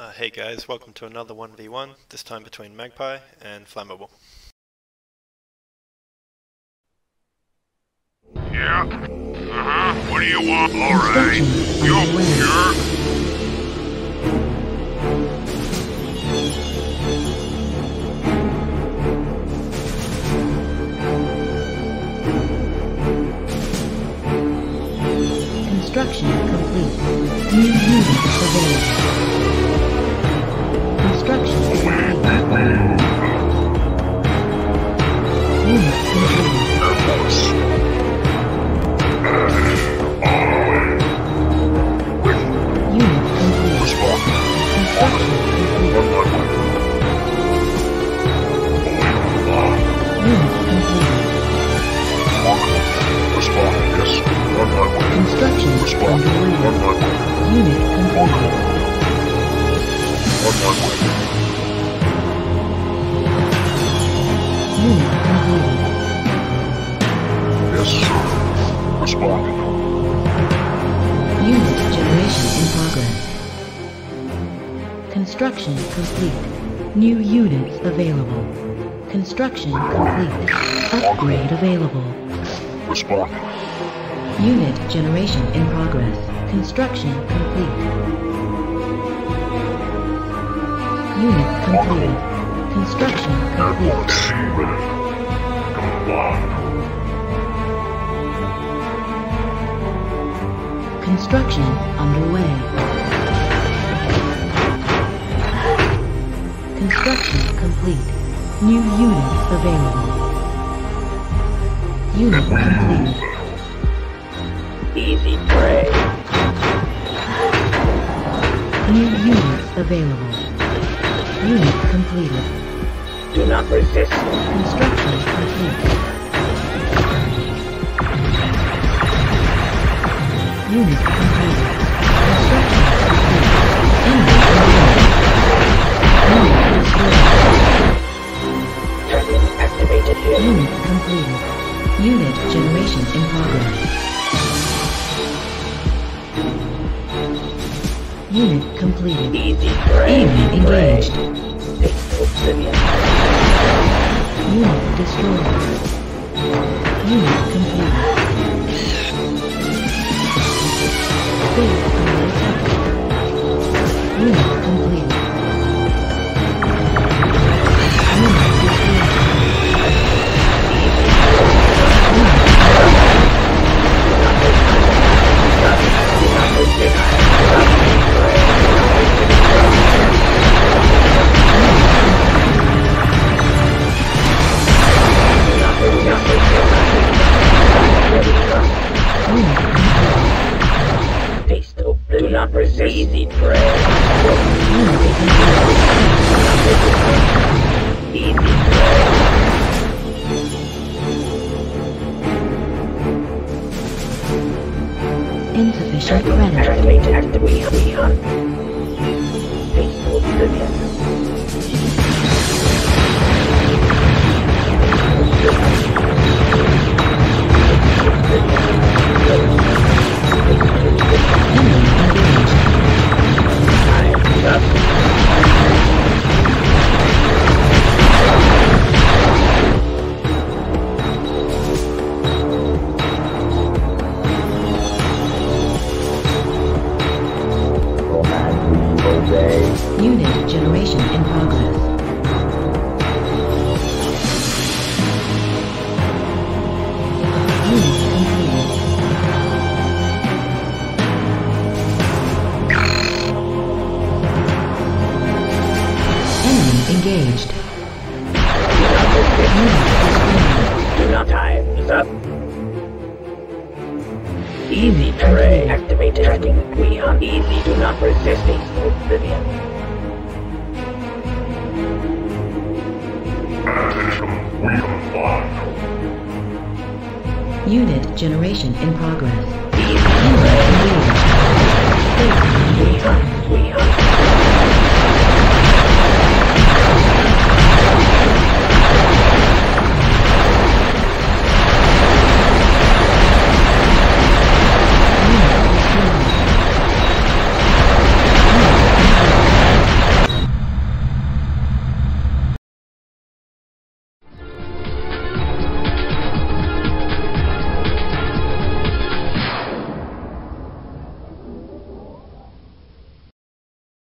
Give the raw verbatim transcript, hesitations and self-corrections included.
Uh, hey guys, welcome to another one v one, this time between Magpie and Flammable. Yeah? Uh-huh. What do you want? Alright. You sure? Construction complete. New units available. Construction complete. Unit complete. Air Force. Unit complete. Respond. Construction complete. Run my way. Unit complete. Respond. Yes. Run my way. Construction Respond. underway. Run my way. Unit complete. Run my way. Unit complete. Yes, sir. Responding. Unit generation in progress. Construction complete. New units available. Construction complete. Upgrade available. Responding. Unit generation in progress. Construction complete. Unit complete. Construction Air complete. Force. Ready. Comply. Construction underway. Construction complete. New units available. Unit complete. Easy prey. New units available. Unit completed. Do not resist. Construction complete. Unit completed. Construction complete. Enemy eliminated. Unit destroyed. Tracking activated here. Unit completed. Unit generation in progress. Unit completed. Easy prey. Enemy engaged. Face oblivion. Unit destroyed. Unit completed. Base under attack. Unit completed. Unit destroyed. Face oblivion. Do not resist. Easy prey. Easy prey. Insufficient credit. Activated. Activate. We, we hunt. Face oblivion. Enemy engaged. Time's up. Unit generation in progress. Unit completed. Enemy engaged. Unit destroyed. Do not. Time's up. Easy prey. Activated. Tracking. We hunt. Easy. Do not resist. Face oblivion. We comply. Unit generation in progress. Easy Enemy prey. engaged. We hunt. We hunt.